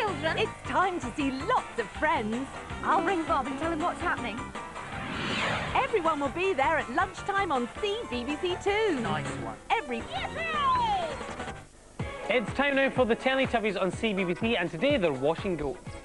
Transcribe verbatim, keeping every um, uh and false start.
children. It's time to see lots of friends. I'll ring Bob and tell him what's happening. Everyone will be there at lunchtime on C B B C Two. Nice one. Every... It's time now for the Teletubbies on C B B C, and today they're washing goats.